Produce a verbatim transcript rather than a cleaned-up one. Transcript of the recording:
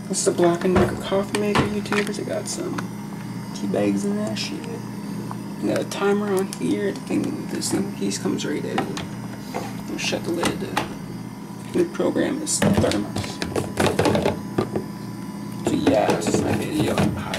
This is the Black and Decker coffee maker YouTubers. I got some tea bags in that shit. I got a timer on here. The thing, this thing piece comes right in. I'll shut the lid. The program is thermos. So yeah, this is my video.